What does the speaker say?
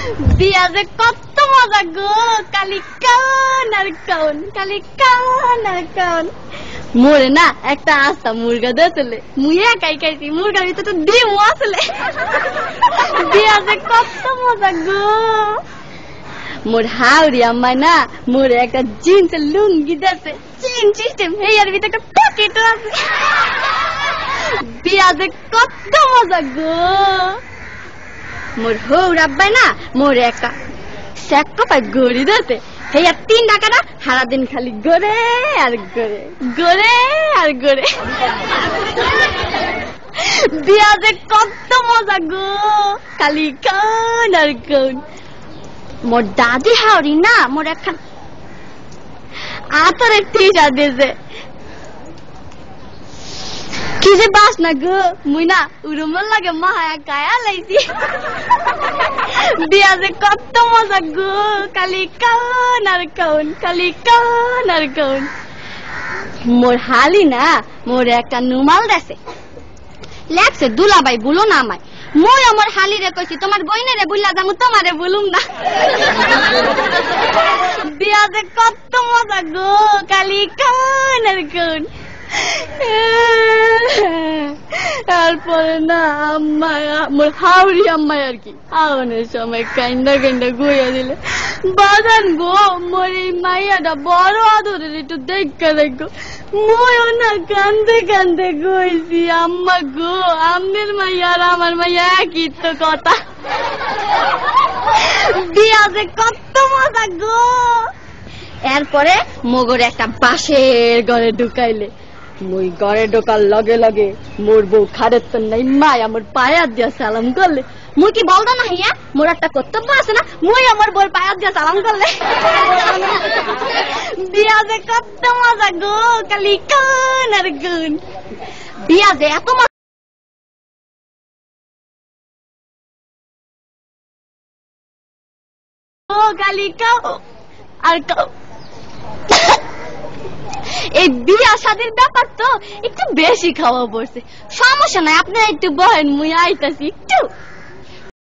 বিয়া যে কত মজা গো, কালি কান আর কান, কালি কান আর কান। মোরে না একটা আস্তা মুরগা দিয়েছিল, মুই একাই খাইছি, মুরগার ভিতরে তো ডিম আসলে। বিয়া যে কত মজা গো। মোর হাওড়ি আম্মায় না মোরে একটা জিন্সের লুঙ্গি দিয়েছে, চেন সিস্টেম, হেয়ার ভিতরে একটা পকেটও আছে। বিয়া যে কত মজা গো। মোর হৌর আব্বাই না মোরে একটা স্যাক্কোপায় গড়ি দিয়েছে, হেয়ার 3 টাকাটা সারাদিন খালি গড়ে আর গড়ে, গড়ে আর গড়ে। বিয়া যে কত মজা গো, খালি কান আর কান। মোর দাদি হাওড়ি না মোর একখান আতরের টিশা দিয়েছে, কি যে বাস না গো, মুই না উড়ুমল লাগে মায়া গায়া লাইছি। বিয়া যে কত মজা গো, খালি কান আর কান, খালি কান আর কান। মোর হালি না মোর একটা নুমাল দেছে, লেখছে দুলাবাই বলো না আমায়। মই আমার হালি রে কইছি তোমার বইনেরে বুল্লা যাবো, তোমারে বলুম না। বিয়া যে কত মজা গো, খালি কান আর কান। তারপরে না আম্মায় মোর হাওড়ি আম্মায় আর কি আওয়ানের সময় কাইন্দা কাইন্দা গইয়া দিলে, বাজান গো মোর এই মাইয়াটা বড় আদরের, একটু দেখা দেখো। ময়ও না কান্দে কান্দে গইছি, আম্মা গো আমনের মাইয়া আর আমার মাইয়া একই তো কথা। বিয়া যে কত মজা গো। এরপরে মগর একটা বাঁশের ঘরে ঢুকাইলে, মুই ঘরে ঢোকার লগে লগে মোর বউ খারের তো নাই মায় আমার পায়া দিয়া সালাম করলে। মুই কি বলতো না হিয়া মোর একটা কর্তব্য আছে না, মুই আমার বউর পায়া দিয়া সালাম করলে। বিয়া যে কত মজা গো, খালি কান আর কান। বিয়া যে এত মজা, খালি কাও আর কাও। এই বিয়া শাদীর ব্যাপার তো একটু বেশি খাওয়া পড়ছে, সমস্যা নাই, আপনারা একটু বহেন, মুই আইতাছি একটু।